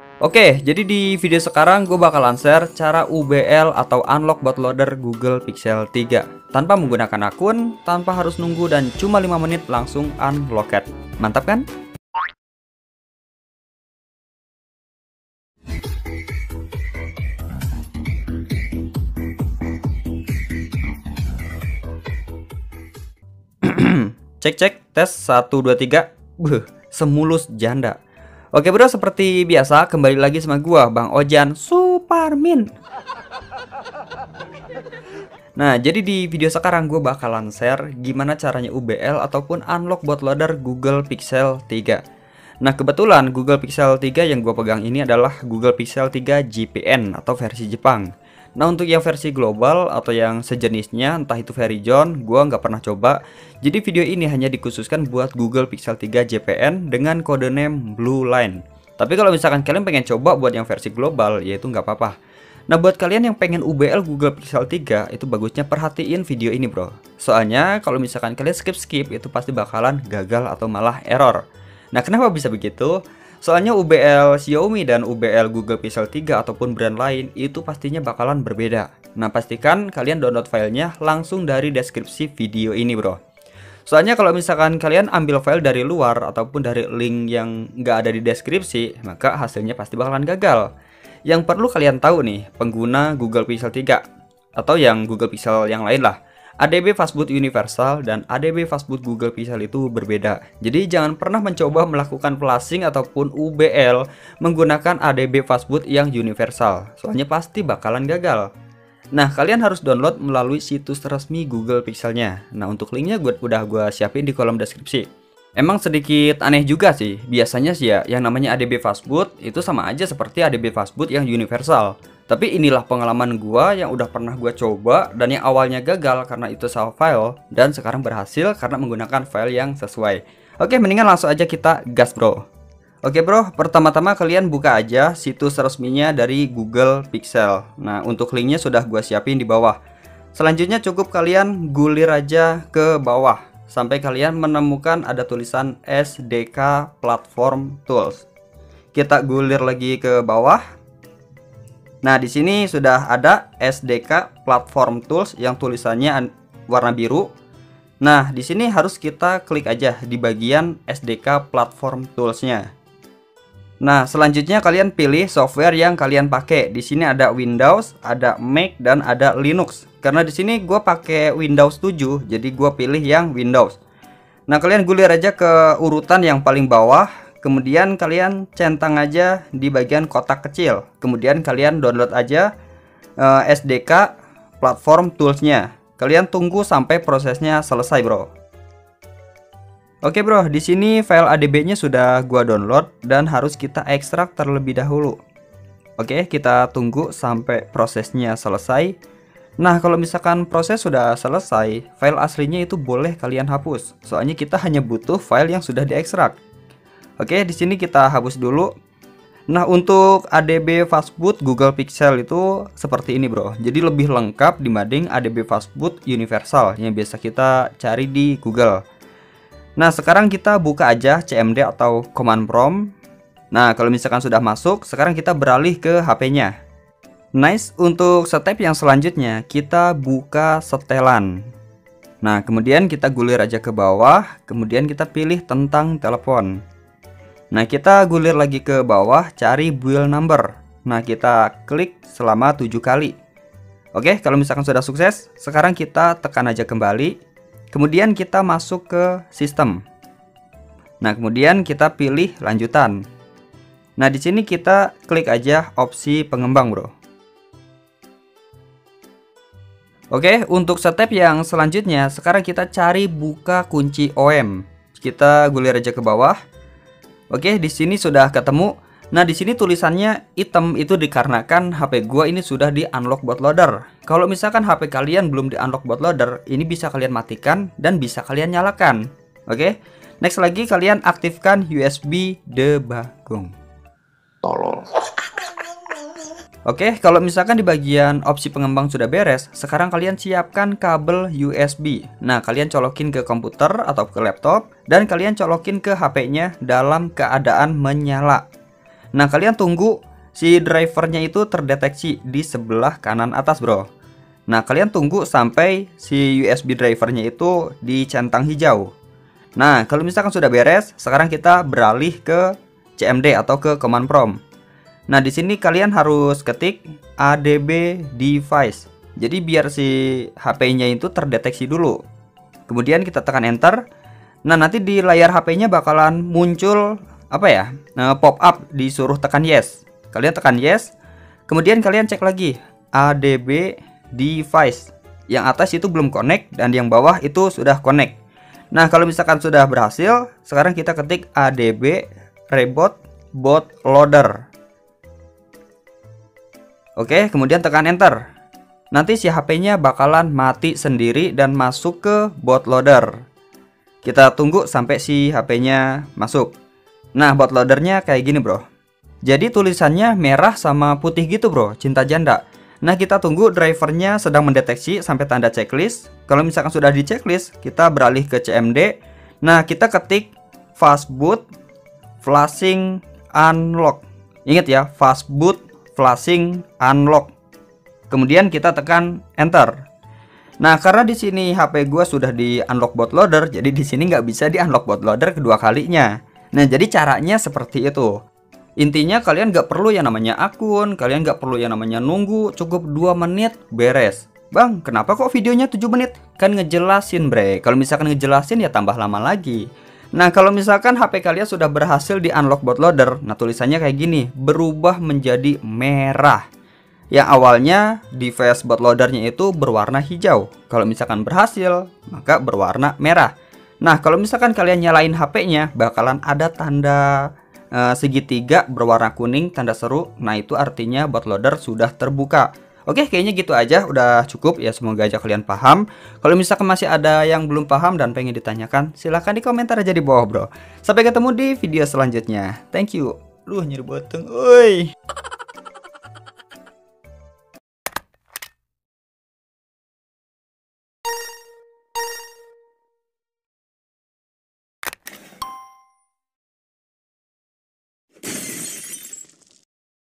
Oke, jadi di video sekarang gue bakalan share cara UBL atau unlock bootloader Google Pixel 3 tanpa menggunakan akun, tanpa harus nunggu dan cuma 5 menit langsung unlocked. Mantap kan? Cek tes 1 2 3. Semulus janda. Oke bro, seperti biasa kembali lagi sama gua Bang Ojan Suparmin. Nah, jadi di video sekarang gue bakalan share gimana caranya UBL ataupun unlock bootloader Google Pixel 3. Nah, kebetulan Google Pixel 3 yang gue pegang ini adalah Google Pixel 3 GPN atau versi Jepang. Nah, untuk yang versi global atau yang sejenisnya, entah itu Verizon, gue nggak pernah coba. Jadi video ini hanya dikhususkan buat Google Pixel 3 JPN dengan kode name Blue Line. Tapi kalau misalkan kalian pengen coba buat yang versi global, ya itu nggak apa-apa. Nah, buat kalian yang pengen UBL Google Pixel 3, itu bagusnya perhatiin video ini bro. Soalnya kalau misalkan kalian skip itu pasti bakalan gagal atau malah error. Nah, kenapa bisa begitu? Soalnya UBL Xiaomi dan UBL Google Pixel 3 ataupun brand lain itu pastinya bakalan berbeda. Nah, pastikan kalian download filenya langsung dari deskripsi video ini bro. Soalnya kalau misalkan kalian ambil file dari luar ataupun dari link yang nggak ada di deskripsi, maka hasilnya pasti bakalan gagal. Yang perlu kalian tahu nih, pengguna Google Pixel 3 atau yang Google Pixel yang lain lah, ADB Fastboot Universal dan ADB Fastboot Google Pixel itu berbeda. Jadi jangan pernah mencoba melakukan flashing ataupun UBL menggunakan ADB Fastboot yang universal. Soalnya pasti bakalan gagal. Nah, kalian harus download melalui situs resmi Google Pixelnya. Nah, untuk linknya udah gue siapin di kolom deskripsi. Emang sedikit aneh juga sih. Biasanya sih ya, yang namanya ADB Fastboot itu sama aja seperti ADB Fastboot yang universal. Tapi inilah pengalaman gua yang udah pernah gua coba dan yang awalnya gagal karena itu salah file dan sekarang berhasil karena menggunakan file yang sesuai. Oke, mendingan langsung aja kita gas bro. Oke bro, pertama-tama kalian buka aja situs resminya dari Google Pixel. Nah, untuk linknya sudah gua siapin di bawah. Selanjutnya cukup kalian gulir aja ke bawah sampai kalian menemukan ada tulisan SDK Platform Tools. Kita gulir lagi ke bawah. Nah, di sini sudah ada SDK Platform Tools yang tulisannya warna biru. Nah, di sini harus kita klik aja di bagian SDK Platform Tools-nya. Nah, selanjutnya kalian pilih software yang kalian pakai. Di sini ada Windows, ada Mac, dan ada Linux. Karena di sini gue pakai Windows 7, jadi gue pilih yang Windows. Nah, kalian gulir aja ke urutan yang paling bawah. Kemudian kalian centang aja di bagian kotak kecil. Kemudian kalian download aja SDK Platform Tools-nya. Kalian tunggu sampai prosesnya selesai, bro. Oke, bro, di sini file ADB-nya sudah gua download dan harus kita ekstrak terlebih dahulu. Oke, kita tunggu sampai prosesnya selesai. Nah, kalau misalkan proses sudah selesai, file aslinya itu boleh kalian hapus. Soalnya kita hanya butuh file yang sudah diekstrak. Oke, di sini kita hapus dulu. Nah, untuk ADB Fastboot Google Pixel itu seperti ini, bro. Jadi lebih lengkap dibanding ADB Fastboot Universal yang biasa kita cari di Google. Nah, sekarang kita buka aja CMD atau Command Prompt. Nah, kalau misalkan sudah masuk, sekarang kita beralih ke HP-nya. Nice, untuk step yang selanjutnya kita buka setelan. Nah, kemudian kita gulir aja ke bawah, kemudian kita pilih tentang telepon. Nah, kita gulir lagi ke bawah, cari build number. Nah, kita klik selama 7 kali. Oke, kalau misalkan sudah sukses, sekarang kita tekan aja kembali. Kemudian kita masuk ke sistem. Nah, kemudian kita pilih lanjutan. Nah, di sini kita klik aja opsi pengembang, bro. Oke, untuk step yang selanjutnya, sekarang kita cari buka kunci OM. Kita gulir aja ke bawah. Oke, di sini sudah ketemu. Nah, di sini tulisannya hitam itu dikarenakan HP gua ini sudah di unlock bootloader. Kalau misalkan HP kalian belum di unlock bootloader, ini bisa kalian matikan dan bisa kalian nyalakan. Oke. Next lagi kalian aktifkan USB debuggung. Tolol. Oke, kalau misalkan di bagian opsi pengembang sudah beres, sekarang kalian siapkan kabel USB. Nah, kalian colokin ke komputer atau ke laptop dan kalian colokin ke HP-nya dalam keadaan menyala. Nah, kalian tunggu si drivernya itu terdeteksi di sebelah kanan atas, bro. Nah, kalian tunggu sampai si USB drivernya itu dicentang hijau. Nah, kalau misalkan sudah beres, sekarang kita beralih ke CMD atau ke command prompt. Nah, di sini kalian harus ketik ADB device. Jadi biar si HP-nya itu terdeteksi dulu. Kemudian kita tekan enter. Nah, nanti di layar HP-nya bakalan muncul apa ya? Pop up disuruh tekan yes. Kalian tekan yes. Kemudian kalian cek lagi ADB device. Yang atas itu belum connect dan yang bawah itu sudah connect. Nah, kalau misalkan sudah berhasil, sekarang kita ketik ADB reboot bootloader. Oke, kemudian tekan enter. Nanti si HP-nya bakalan mati sendiri dan masuk ke bootloader. Kita tunggu sampai si HP-nya masuk. Nah, bootloadernya kayak gini, bro. Jadi tulisannya merah sama putih gitu, bro, cinta janda. Nah, kita tunggu drivernya sedang mendeteksi sampai tanda checklist. Kalau misalkan sudah di checklist, kita beralih ke CMD. Nah, kita ketik fastboot flashing unlock. Ingat ya, fastboot flashing unlock. Kemudian kita tekan enter. Nah, karena di sini HP gua sudah di unlock bootloader, jadi di sini nggak bisa di unlock bootloader kedua kalinya. Nah, jadi caranya seperti itu. Intinya kalian nggak perlu yang namanya akun, kalian nggak perlu yang namanya nunggu, cukup 2 menit beres. Bang, kenapa kok videonya 7 menit? Kan ngejelasin, bre. Kalau misalkan ngejelasin ya tambah lama lagi. Nah, kalau misalkan HP kalian sudah berhasil di unlock bootloader, nah tulisannya kayak gini, berubah menjadi merah. Yang awalnya device bootloadernya itu berwarna hijau. Kalau misalkan berhasil, maka berwarna merah. Nah, kalau misalkan kalian nyalain HP-nya, bakalan ada tanda segitiga berwarna kuning, tanda seru. Nah, itu artinya bootloader sudah terbuka. Oke, kayaknya gitu aja, udah cukup ya. Semoga aja kalian paham. Kalau misalkan masih ada yang belum paham dan pengen ditanyakan, silahkan di komentar aja di bawah, bro. Sampai ketemu di video selanjutnya. Thank you. Nyeri batang, oi.